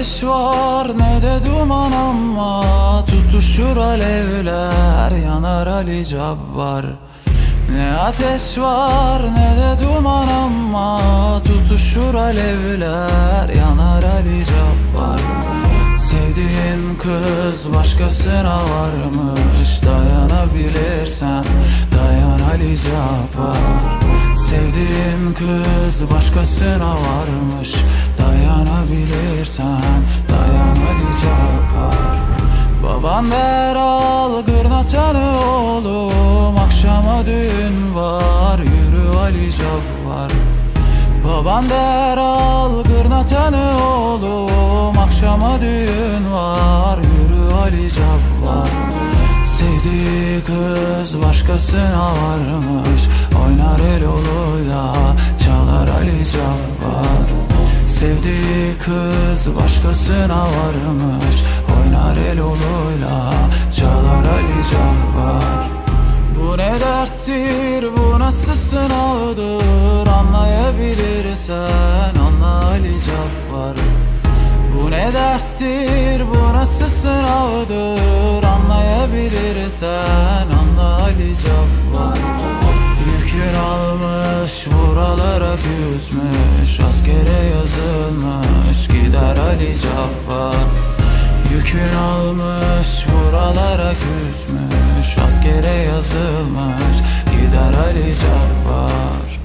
ateş var ne de duman ama tutuşur alevler, yanar Ali Cabbar. Ne ateş var ne de duman ama tutuşur alevler, yanar Ali Cabbar. Sevdiğin kız başkasına varmış, dayanabilirsen dayan Ali Cabbar. Sevdiğin kız başkasına varmış, dayanabilirsen dayan Ali Cabbar. Baban der al gırnatanı oğlum, akşama düğün var, yürü Ali Cabbar. Baban der al gırnatanı oğlum, akşama düğün var, yürü Ali Cabbar. Sevdiği kız başkasına varmış, oynar el oluyla çalar Ali Cabbar. Sevdiği kız başkasına varmış, oynar el oluyla çalar Ali Cabbar. Bu ne derttir, bu nasıl sınavdır, anlayabilirsen anla Ali Cabbar. Bu ne derttir, bu nasıl sınavdır, anlayabilirsen anla Ali Cabbar. Yükün almış buralara küsmüş, askere yazılmış gider Ali Cabbar. Yükün almış buralara küsmüş, askere yazılmış gider Ali Cabbar.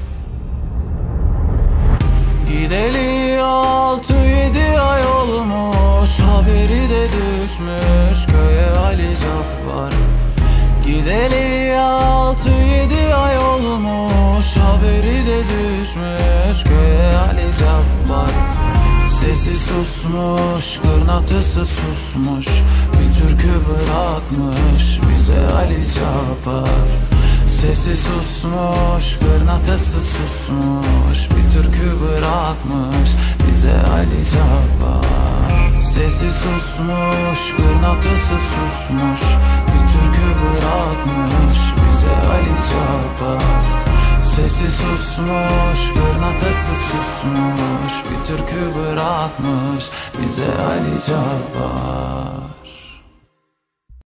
Gideli 6-7 ay olmuş, haberi de düşmüş köye Ali Cabbar. Gideli 6-7 ay olmuş, haberi de düşmüş köye Ali Cabbar. Sesi susmuş, kırnatısı susmuş, bir türkü bırakmış bize Ali Cabbar. Sesi susmuş, kırnatısı susmuş, bir türkü bırakmış bize Ali Cabbar. Sesi susmuş, kırnatısı susmuş, bir türkü bırakmış bize Ali Cabbar. Sesi susmuş, kırnatısı susmuş, bir türkü bırakmış bize Ali Cabbar.